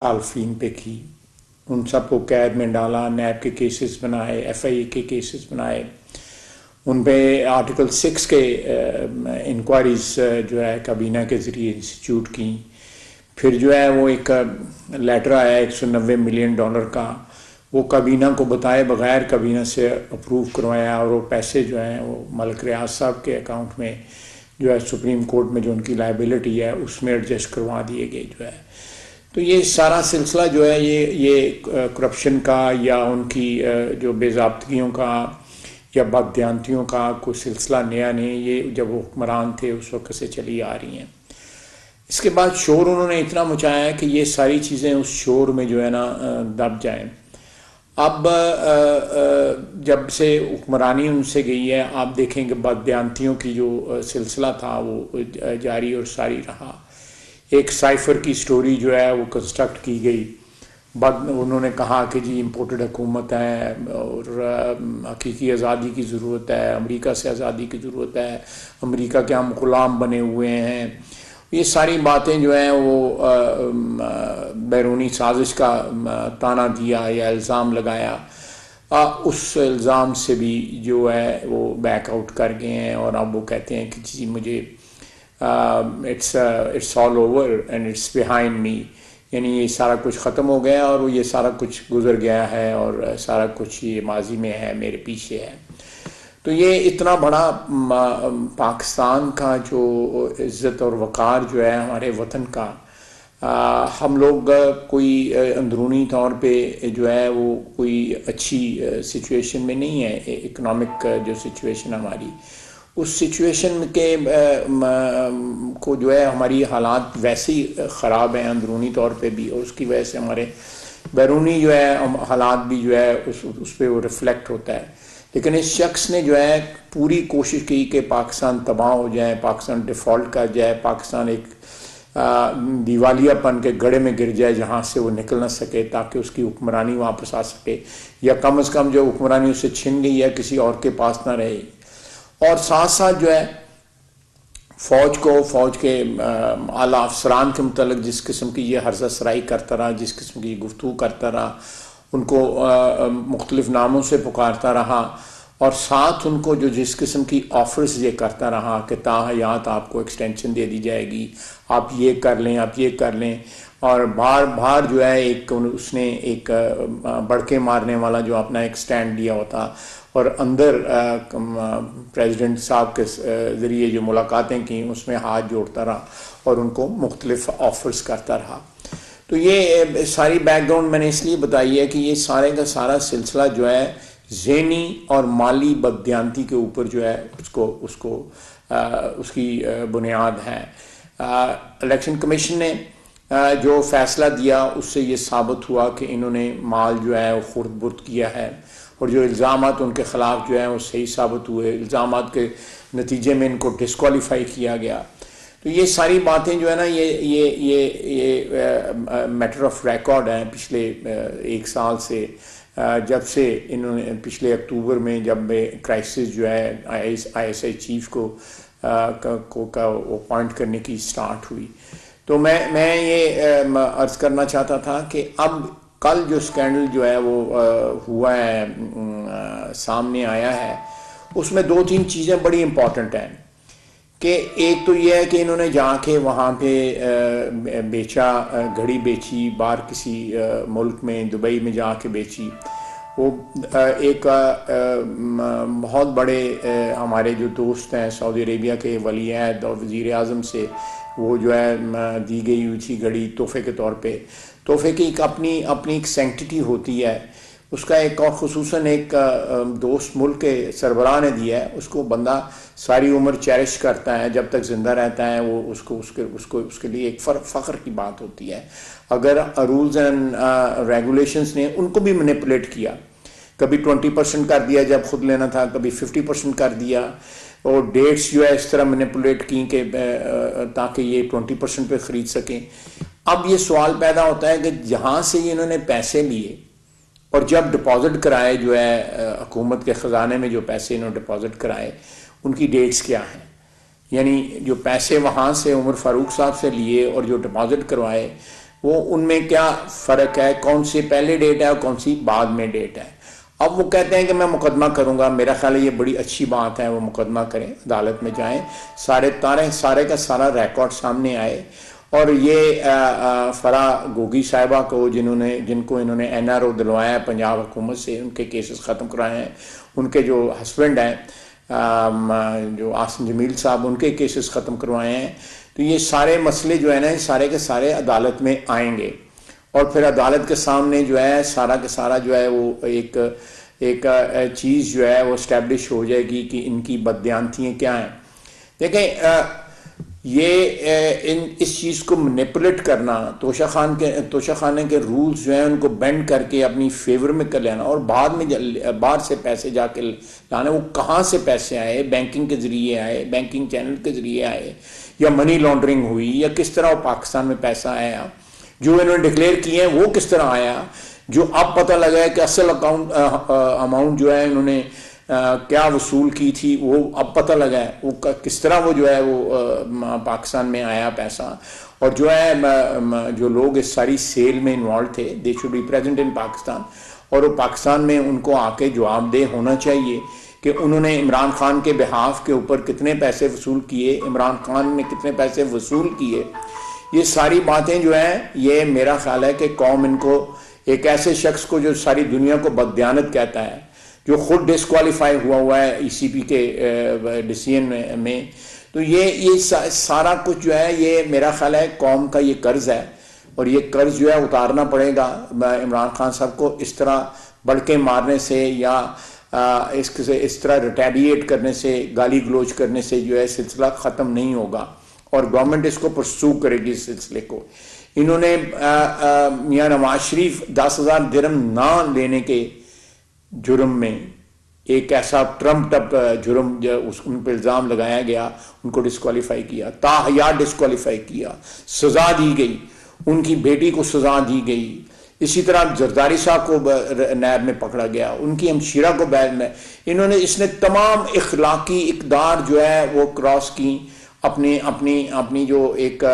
आलफीन पे की, उन सबको कैद में डाला, नैब के केसेस बनाए, एफआईए के केसेस बनाए, उन पे आर्टिकल 6 के इंक्वायरीज जो है काबीना के ज़रिए इंस्टीट्यूट की। फिर जो है वो एक लेटर आया $190 मिलियन का, वो काबीना को बताए बगैर काबीना से अप्रूव करवाया, और वो पैसे जो हैं वो मलिक रियाज साहब के अकाउंट में जो है सुप्रीम कोर्ट में जो उनकी लाइबिलिटी है उसमें एडजस्ट करवा दिए गए जो है। तो ये सारा सिलसिला जो है ये करप्शन का या उनकी जो बेज़ाब्तगियों का या बददियानतियों का कोई सिलसिला नया नहीं, ये जब वो हुक्मरान थे उस वक्त से चली आ रही हैं। इसके बाद शोर उन्होंने इतना मचाया कि ये सारी चीज़ें उस शोर में जो है ना दब जाएं। अब जब से हुक्मरानी उनसे गई है, आप देखेंगे बददियानतियों की जो सिलसिला था वो जारी और सारी रहा। एक साइफर की स्टोरी जो है वो कंस्ट्रक्ट की गई, उन्होंने कहा कि जी इम्पोर्टेड हुकूमत है और हकीकी आज़ादी की ज़रूरत है, अमेरिका से आज़ादी की ज़रूरत है, अमेरिका के हम ग़ुलाम बने हुए हैं। ये सारी बातें जो हैं वो बैरूनी साजिश का ताना दिया या इल्ज़ाम लगाया। उस इल्ज़ाम से भी जो है वो बैकआउट कर गए हैं और अब वो कहते हैं कि जी मुझे it's all over and it's behind me, यानी ये सारा कुछ ख़त्म हो गया और ये सारा कुछ गुजर गया है और सारा कुछ ये माजी में है, मेरे पीछे है। तो ये इतना बड़ा पाकिस्तान का जो इज़्ज़त और वक़ार जो है हमारे वतन का, हम लोग कोई अंदरूनी तौर पे जो है वो कोई अच्छी सिचुएशन में नहीं है। इकोनॉमिक जो सिचुएशन हमारी, उस सिचुएशन के को जो है हमारी हालात वैसे ही ख़राब हैं अंदरूनी तौर पे भी, और उसकी वजह से हमारे बैरूनी जो है हालात भी जो है उस पर वो रिफ्लेक्ट होता है। लेकिन इस शख्स ने जो है पूरी कोशिश की कि पाकिस्तान तबाह हो जाए, पाकिस्तान डिफ़ॉल्ट कर जाए, पाकिस्तान एक दिवालियापन के गड़े में गिर जाए जहाँ से वो निकल ना सके, ताकि उसकी हुक्मरानी वापस आ सके, या कम से कम जो हुक्मरानी उससे छिन गई है किसी और के पास ना रहे। और साथ साथ जो है फ़ौज के आला अफसरान के मुतल्लिक़ जिस किस्म की ये हर्ज़ा सराई करता रहा, जिस किस्म की गुफ्तगू करता रहा, उनको मुख्तलिफ नामों से पुकारता रहा, और साथ उनको जो जिस किस्म की ऑफर्स ये करता रहा कि ताहयात आपको एक्सटेंशन दे दी जाएगी, आप ये कर लें, आप ये कर लें, और बार जो है एक उसने एक बड़के मारने वाला जो अपना एक स्टैंड लिया होता, और अंदर प्रेसिडेंट साहब के ज़रिए जो मुलाकातें की उसमें हाथ जोड़ता रहा और उनको मुख्तलिफ ऑफर्स करता रहा। तो ये सारी बैकग्राउंड मैंने इसलिए बताई है कि ये सारे का सारा सिलसिला जो है ज़हनी और माली बददियानती के ऊपर जो है उसकी बुनियाद है। इलेक्शन कमीशन ने जो फैसला दिया उससे ये साबित हुआ कि इन्होंने माल जो है वो खुर्द बुर्द किया है, और जो इल्ज़ामात उनके ख़िलाफ़ जो है वो सही साबित हुए, इल्ज़ामात के नतीजे में इनको डिस्क्वालीफाई किया गया। तो ये सारी बातें जो है ना ये मैटर ऑफ रिकॉर्ड हैं पिछले एक साल से, जब से इन्होंने पिछले अक्टूबर में जब क्राइसिस जो है ISI चीफ को अपॉइंट करने की स्टार्ट हुई। तो मैं ये अर्ज़ करना चाहता था कि अब कल जो स्कैंडल जो है वो हुआ है, सामने आया है, उसमें 2-3 चीज़ें बड़ी इम्पॉर्टेंट हैं। कि एक तो ये है कि इन्होंने जाके वहाँ पे बेचा, घड़ी बेची, बाहर किसी मुल्क में दुबई में जाके बेची। वो एक बहुत बड़े हमारे जो दोस्त हैं सऊदी अरेबिया के वली अहद और वज़ीर आज़म से वो जो है दी गई हुई थी घड़ी तोहफे के तौर पे। तोहफे की एक अपनी एक सेंटिटी होती है, उसका एक और ख़ुसूसन एक दोस्त मुल्क के सरबराह ने दिया है, उसको बंदा सारी उम्र चेरिश करता है, जब तक ज़िंदा रहता है वो उसके लिए एक फ़ख्र की बात होती है। अगर रूल्स एंड रेगुलेशंस ने उनको भी मैनिपुलेट किया, कभी 20% कर दिया जब खुद लेना था, कभी 50% कर दिया, और डेट्स जो है इस तरह मैनिपुलेट की कि ताकि ये 20% पे ख़रीद सकें। अब ये सवाल पैदा होता है कि जहाँ से इन्होंने पैसे लिए और जब डिपॉजिट कराए जो है हुकूमत के ख़जाने में जो पैसे इन्होंने डिपॉजिट कराए उनकी डेट्स क्या हैं, यानी जो पैसे वहाँ से उमर फ़ारूक साहब से लिए और जो डिपॉजिट करवाए वो उनमें क्या फ़र्क है, कौन सी पहले डेट है और कौन सी बाद में डेट है। अब वो कहते हैं कि मैं मुकदमा करूंगा, मेरा ख्याल है ये बड़ी अच्छी बात है, वो मुकदमा करें, अदालत में जाएं, सारे का सारा रिकॉर्ड सामने आए। और ये फरा गोगी साहिबा को जिनको इन्होंने NRO दिलवाया है पंजाब हुकूमत से, उनके केसेस ख़त्म कराए हैं, उनके जो हस्बैंड हैं जो आसिम जमील साहब, उनके केसेस ख़त्म करवाए हैं। तो ये सारे मसले जो है ना, सारे के सारे अदालत में आएंगे और फिर अदालत के सामने जो है सारा के सारा जो है वो एक चीज़ जो है वो इस्टेब्लिश हो जाएगी कि इनकी बददियानतियाँ क्या हैं। देखें, इस चीज़ को मैनिपुलेट करना, तोशा खाने के रूल्स जो हैं उनको बेंड करके अपनी फेवर में कर लेना और बाद में बाहर से पैसे जाके लाना। वो कहाँ से पैसे आए, बैंकिंग के ज़रिए आए, बैंकिंग चैनल के ज़रिए आए, या मनी लॉन्ड्रिंग हुई, या किस तरह वो पाकिस्तान में पैसा आया, जो इन्होंने डिक्लेयर किए हैं वो किस तरह आया, जो अब पता लगा है कि असल अमाउंट जो है इन्होंने क्या वसूल की थी, वो अब पता लगा है वो किस तरह वो जो है वो पाकिस्तान में आया पैसा। और जो है जो लोग इस सारी सेल में इन्वॉल्व थे, they should be present in Pakistan, और वो पाकिस्तान में उनको आके जवाबदेह होना चाहिए कि उन्होंने इमरान खान के बिहाफ के ऊपर कितने पैसे वसूल किए, इमरान खान ने कितने पैसे वसूल किए। ये सारी बातें जो हैं, ये मेरा ख्याल है कि कौम इनको, एक ऐसे शख्स को जो सारी दुनिया को बददियानत कहता है, जो खुद डिस्क्वालीफाई हुआ है ECP के डिसीजन में, तो ये सारा कुछ जो है ये मेरा ख्याल है कौम का ये कर्ज है, और ये कर्ज जो है उतारना पड़ेगा इमरान खान साहब को। इस तरह बढ़ के मारने से या इस तरह रिटेलिएट करने से, गाली गलोच करने से जो है सिलसिला ख़त्म नहीं होगा और गवर्नमेंट इसको परसू करेगी इस सिलसिले को। इन्होंने मियां नवाज शरीफ 10,000 दिरहम ना लेने के जुर्म में, एक ऐसा ट्रम्प टप जुर्म उन पर इल्ज़ाम लगाया गया, उनको डिस्क्वालीफाई किया, ताहयात डिस्क्वालीफाई किया, सज़ा दी गई, उनकी बेटी को सज़ा दी गई। इसी तरह जरदारी साहब को नैब में पकड़ा गया, उनकी हमशीरा को बैन में, इसने तमाम इखलाकी इकदार जो है वो क्रॉस की, अपनी जो एक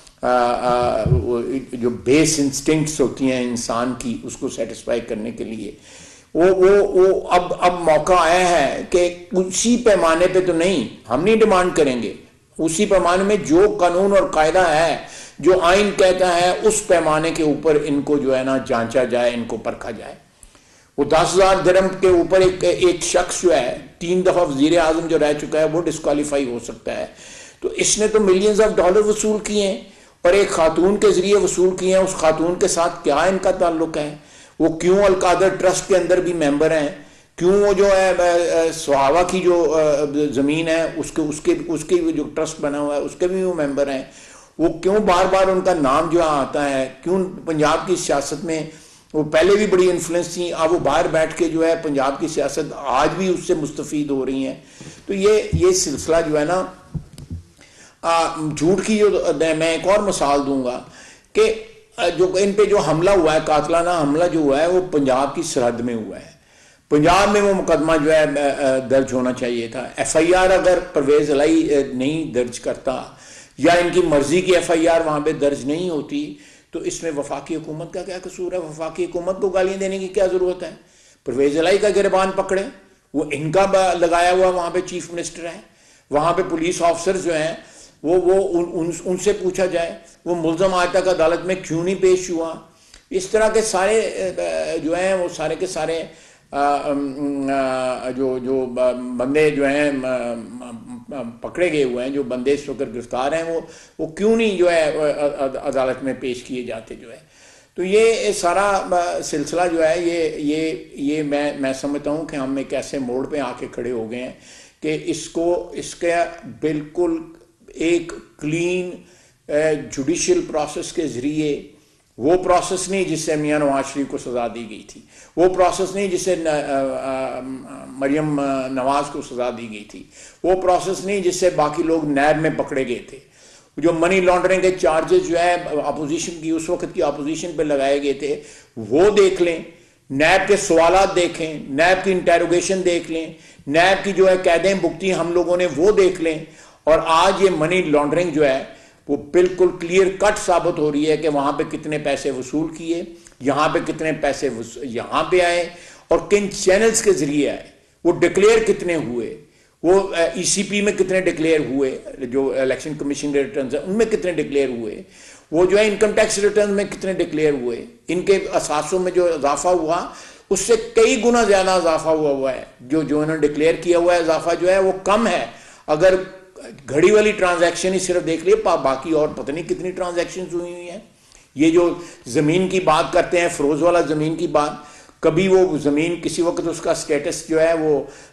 जो बेस इंस्टिंक्ट्स होती हैं इंसान की, उसको सेटिस्फाई करने के लिए वो अब मौका आया है कि उसी पैमाने पे तो नहीं, हम नहीं डिमांड करेंगे, उसी पैमाने में जो कानून और कायदा है, जो आइन कहता है, उस पैमाने के ऊपर इनको जो है ना जांचा जाए, इनको परखा जाए। वो 10,000 दिरहम के ऊपर एक शख्स जो है 3 दफा वजीर आजम जो रह चुका है, वो डिस्क्वालीफाई हो सकता है। तो इसने तो मिलियंस ऑफ डॉलर वसूल किए हैं और एक खातून के जरिए वसूल किए हैं। उस खातून के साथ क्या इनका ताल्लुक है, वो क्यों अलकादर ट्रस्ट के अंदर भी मेंबर हैं, क्यों वो जो है सुहावा की जो ज़मीन है उसके जो ट्रस्ट बना हुआ है उसके भी वो मेंबर हैं, वो क्यों बार बार उनका नाम जो आता है, क्यों पंजाब की सियासत में वो पहले भी बड़ी इन्फ्लुएंस थी, अब वो बाहर बैठ के जो है पंजाब की सियासत आज भी उससे मुस्तफीद हो रही हैं। तो ये सिलसिला जो है ना, झूठ की जो मैं एक और मिसाल दूंगा कि जो इन पे जो हमला हुआ है, कातलाना हमला जो हुआ है, वो पंजाब की सरहद में हुआ है। पंजाब में वो मुकदमा जो है दर्ज होना चाहिए था। FIR अगर परवेज इलाही नहीं दर्ज करता या इनकी मर्जी की FIR वहां पे दर्ज नहीं होती, तो इसमें वफाकी हुकूमत का क्या कसूर है? वफाकी हुकूमत को गालियां देने की क्या जरूरत है? परवेज इलाही का गिरबान पकड़े, वो इनका लगाया हुआ वहां पे चीफ मिनिस्टर है, वहां पे पुलिस ऑफिसर जो हैं उनसे पूछा जाए वो मुल्ज़म आज तक अदालत में क्यों नहीं पेश हुआ। इस तरह के सारे जो हैं वो सारे के सारे जो बंदे जो हैं पकड़े गए हुए हैं, जो बंदे इस वक्त गिरफ्तार हैं, वो क्यों नहीं जो है अदालत में पेश किए जाते जो है। तो ये सारा सिलसिला जो है ये मैं समझता हूँ कि हम एक ऐसे मोड़ पे आके खड़े हो गए हैं कि इसका बिल्कुल एक क्लीन जुडिशियल प्रोसेस के जरिए, वो प्रोसेस नहीं जिससे मियां नवाज शरीफ को सजा दी गई थी, वो प्रोसेस नहीं जिससे मरियम नवाज को सजा दी गई थी, वो प्रोसेस नहीं जिससे बाकी लोग नैब में पकड़े गए थे, जो मनी लॉन्ड्रिंग के चार्जेस जो है अपोजिशन की, उस वक्त की अपोजिशन पे लगाए गए थे, वो देख लें, नैब के सवालात देखें, नैब की इंटेरोगेशन देख लें, नैब की जो है कैदें भुगती हम लोगों ने वो देख लें। और आज ये मनी लॉन्ड्रिंग जो है वो बिल्कुल क्लियर कट साबित हो रही है कि वहां पे कितने पैसे वसूल किए, यहाँ पे कितने पैसे यहाँ पे आए और किन चैनल्स के जरिए आए, वो डिक्लेयर कितने हुए, वो ईसीपी में कितने डिक्लेयर हुए, जो इलेक्शन कमीशन के रिटर्न है उनमें कितने डिक्लेयर हुए, वो जो है इनकम टैक्स रिटर्न में कितने डिक्लेयर हुए, इनके असासों में जो इजाफा हुआ उससे कई गुना ज्यादा इजाफा हुआ है। जो इन्होंने डिक्लेयर किया हुआ है इजाफा जो है वो कम है। अगर घड़ी वाली ट्रांजैक्शन ही सिर्फ देख लिए, बाकी और पता नहीं कितनी ट्रांजैक्शन हुई हैं। ये जो जमीन की बात करते हैं, फरोज वाला जमीन की बात, कभी वो जमीन किसी वक्त उसका स्टेटस जो है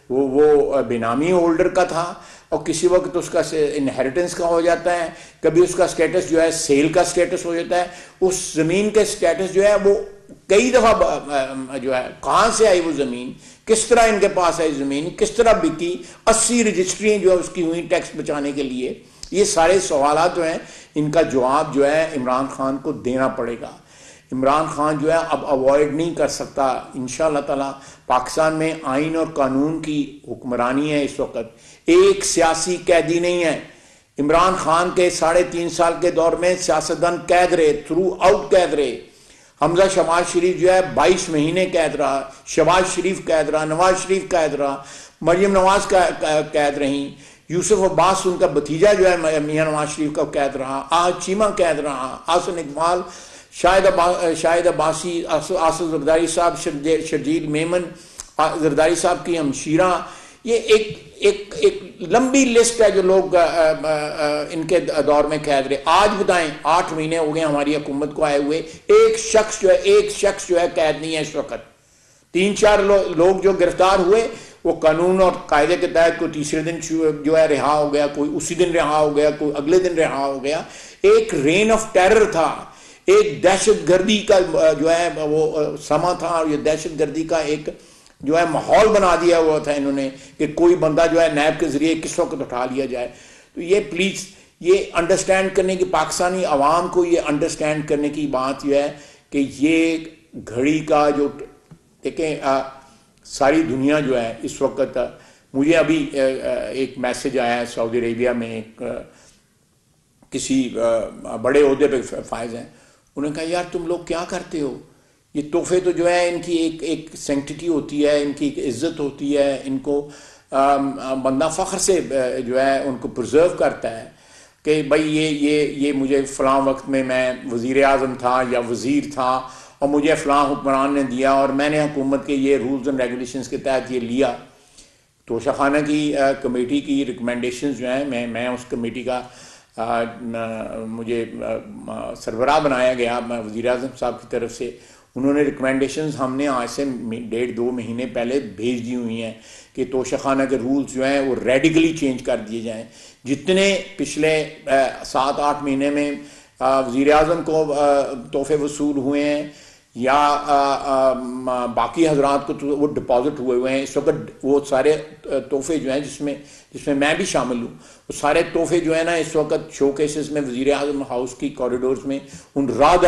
वो बेनामी होल्डर का था और किसी वक्त उसका इनहेरिटेंस का हो जाता है, कभी उसका स्टेटस जो है सेल का स्टेटस हो जाता है। उस जमीन के स्टेटस जो है वो कई दफा जो है कहां से आई वो जमीन, किस तरह इनके पास आई जमीन, किस तरह बिकी, 80 रजिस्ट्री जो है उसकी हुई टैक्स बचाने के लिए। ये सारे सवाल जो हैं इनका जवाब जो है इमरान खान को देना पड़ेगा। इमरान खान जो है अब अवॉइड नहीं कर सकता। इंशाअल्लाह ताला पाकिस्तान में आइन और कानून की हुक्मरानी है इस वक्त, एक सियासी कैदी नहीं है। इमरान खान के 3.5 साल के दौर में सियासतदान कैद रहे, थ्रू आउट कैद रहे। हमजा शहबाज शरीफ जो है 22 महीने कैद रहा, शहबाज शरीफ कैद रहा, नवाज शरीफ कैद रहा, मरियम नवाज कैद रही, यूसुफ अब्बास उनका भतीजा जो है मियां नवाज शरीफ का कैद रहा, आज चीमा कैद रहा, आसन इकबाल, शाहिद अब्बासी, आसफ जरदारी साहब, शर्जील मेमन जरदारी साहब की हमशीरा। ये एक लंबी लिस्ट है जो लोग इनके दौर में कैद रहे। आज बताएं 8 महीने हो गए हमारी हुकूमत को आए हुए, एक शख्स जो है कैद नहीं है इस वक्त। 3-4 लोग जो गिरफ्तार हुए वो कानून और कायदे के तहत, कोई तीसरे दिन जो है रिहा हो गया, कोई उसी दिन रिहा हो गया, कोई अगले दिन रिहा हो गया। एक रेन ऑफ टेरर था, एक दहशतगर्दी का जो है वो समा था, और ये दहशतगर्दी का एक जो है माहौल बना दिया हुआ था इन्होंने कि कोई बंदा जो है नैब के जरिए किस वक्त उठा लिया जाए। तो ये प्लीज ये अंडरस्टैंड करने की, पाकिस्तानी अवाम को ये अंडरस्टैंड करने की बात यह है कि ये घड़ी का जो देखें सारी दुनिया जो है इस वक्त, मुझे अभी एक मैसेज आया है सऊदी अरेबिया में, एक किसी बड़े ओहदे पे फायज हैं, उन्होंने कहा यार तुम लोग क्या करते हो, ये तोहफे तो जो है इनकी एक सेंक्टिटी होती है, इनकी एक इज्जत होती है, इनको बंदा फख्र से जो है उनको प्रिजर्व करता है कि भाई ये मुझे फ़लाँ वक्त में मैं वज़ीर आज़म था या वज़ीर था और मुझे फ़लाँ हुक्मरान ने दिया और मैंने हुकूमत के ये रूल्स एंड रेगुलेशंस के तहत ये लिया। तोशाखाना की कमेटी की रिकमेंडेशंस जो हैं, मैं उस कमेटी का मुझे सरबराह बनाया गया वज़ीर आज़म साहब की तरफ से। उन्होंने रिकमेंडेशंस हमने आज से 1.5-2 महीने पहले भेज दी हुई हैं कि तोशाखाना के रूल्स जो हैं वो रेडिकली चेंज कर दिए जाएं। जितने पिछले 7-8 महीने में वज़ीर आज़म को तोहफे वसूल हुए हैं या बाकी हजरात को तो वो डिपॉजिट हुए हैं, इस वक्त वो सारे तोहफे जो हैं जिसमें मैं भी शामिल हूँ, वो सारे तोहफे जो है ना इस वक्त शो केसेस में वज़ीर आज़म हाउस की कॉरिडोर्स में, उन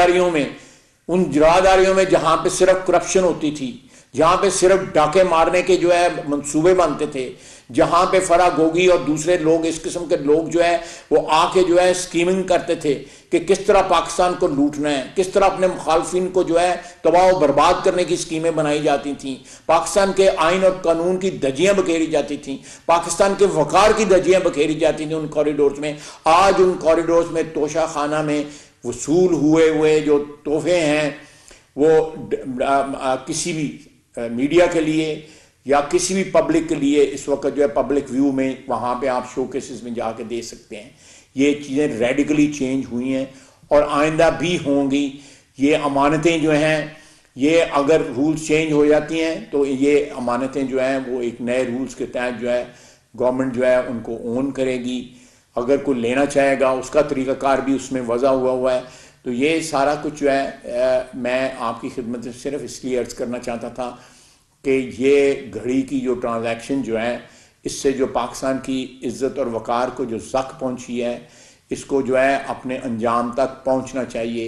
राहदारियों में जहां पे सिर्फ करप्शन होती थी, जहां पे सिर्फ डाके मारने के जो है मंसूबे बनते थे, जहां पे फरा गोगी और दूसरे लोग इस किस्म के लोग जो है वो आके जो है स्कीमिंग करते थे कि किस तरह पाकिस्तान को लूटना है, किस तरह अपने मुखालफिन को जो है तबाह और बर्बाद करने की स्कीमें बनाई जाती थी, पाकिस्तान के आइन और कानून की धज्जियां बखेरी जाती थी, पाकिस्तान के वकार की धज्जियां बखेरी जाती थी उन कॉरिडोर्स में। आज उन कॉरिडोर्स में तोशाखाना में वसूल हुए जो तोहफे हैं वो किसी भी मीडिया के लिए या किसी भी पब्लिक के लिए इस वक्त जो है पब्लिक व्यू में वहां पे आप शो केसेस में जाके दे सकते हैं। ये चीज़ें रेडिकली चेंज हुई हैं और आइंदा भी होंगी। ये अमानतें जो हैं, ये अगर रूल्स चेंज हो जाती हैं तो ये अमानतें जो हैं वो एक नए रूल्स के तहत जो है गवर्नमेंट जो है उनको ओन करेगी। अगर कोई लेना चाहेगा उसका तरीक़ाकार भी उसमें वज़ा हुआ है। तो ये सारा कुछ जो है मैं आपकी खिदमत में सिर्फ इसलिए अर्ज़ करना चाहता था कि ये घड़ी की जो ट्रांजैक्शन जो है इससे जो पाकिस्तान की इज़्ज़त और वक़ार को जो ज़ख्म पहुंची है, इसको जो है अपने अंजाम तक पहुंचना चाहिए।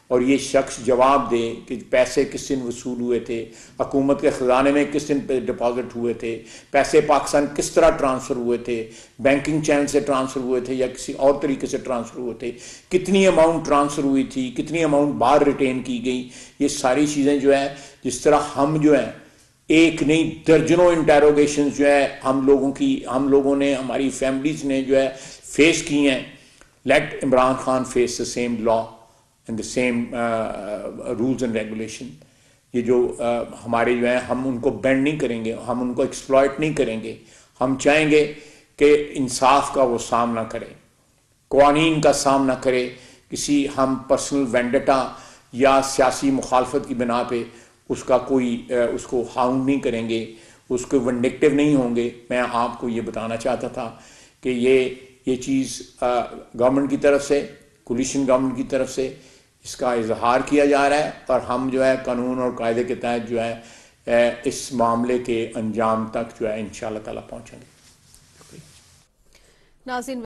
और ये शख्स जवाब दे कि पैसे किस दिन वसूल हुए थे, हुकूमत के ख़जाने में किस दिन पे डिपॉजिट हुए थे, पैसे पाकिस्तान किस तरह ट्रांसफ़र हुए थे, बैंकिंग चैनल से ट्रांसफ़र हुए थे या किसी और तरीके से ट्रांसफ़र हुए थे, कितनी अमाउंट ट्रांसफ़र हुई थी, कितनी अमाउंट बाहर रिटेन की गई। ये सारी चीज़ें जो है, जिस तरह हम जो है एक नहीं दर्जनों इंटेरोगेशन जो है हम लोगों ने, हमारी फैमिलीज ने जो है फेस की हैं। Let Imran Khan face the same law and the same rules and regulation. ये जो हमारे जो है, हम उनको बेंड नहीं करेंगे, हम उनको एक्सप्लॉइट नहीं करेंगे। हम चाहेंगे कि इंसाफ का वो सामना करे, क़वानीन का सामना करे। किसी हम पर्सनल वेंडेटा या सियासी मुखालफत की बिना पे उसको हाउंड नहीं करेंगे, उसको विंडिक्टिव नहीं होंगे। मैं आपको ये बताना चाहता था कि ये चीज़ गवर्नमेंट की तरफ से, कोलिशन गवर्नमेंट की तरफ से इसका इजहार किया जा रहा है और हम जो है कानून और कायदे के तहत जो है इस मामले के अंजाम तक जो है इंशाअल्लाह ताला पहुँचेंगे। नाज़रीन